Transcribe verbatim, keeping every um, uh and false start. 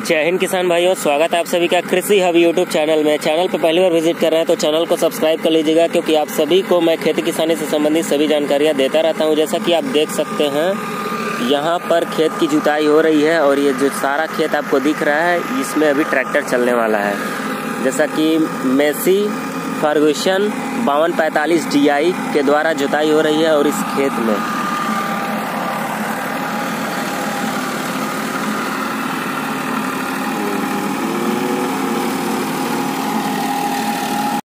जय हिंद किसान भाइयों, स्वागत है आप सभी का कृषि हब यूट्यूब चैनल में। चैनल पर पहली बार विजिट कर रहे हैं तो चैनल को सब्सक्राइब कर लीजिएगा, क्योंकि आप सभी को मैं खेती किसानी से संबंधित सभी जानकारियां देता रहता हूं। जैसा कि आप देख सकते हैं, यहां पर खेत की जुताई हो रही है और ये जो सारा खेत आपको दिख रहा है, इसमें अभी ट्रैक्टर चलने वाला है। जैसा कि मेसी फर्गुसन बावन पैंतालीस डी आई के द्वारा जुताई हो रही है और इस खेत में